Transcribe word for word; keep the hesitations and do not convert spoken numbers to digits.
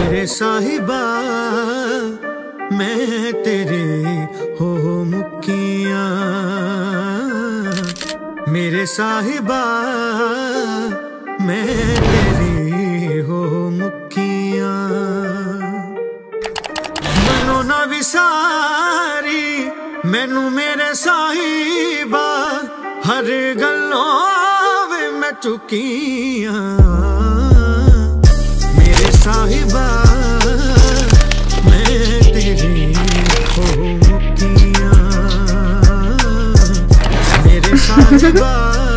मेरे साहिबा मैं तेरे हो मुक्कियां, मेरे साहिबा मैं तेरी हो मुक्कियां। मनो ना विसारी मैनू मेरे साहिबा, हर गल्लों वे मैं चुकियां। मेरे साहिबा मैं तेरी हो मुक्कियां, मेरे साहिबा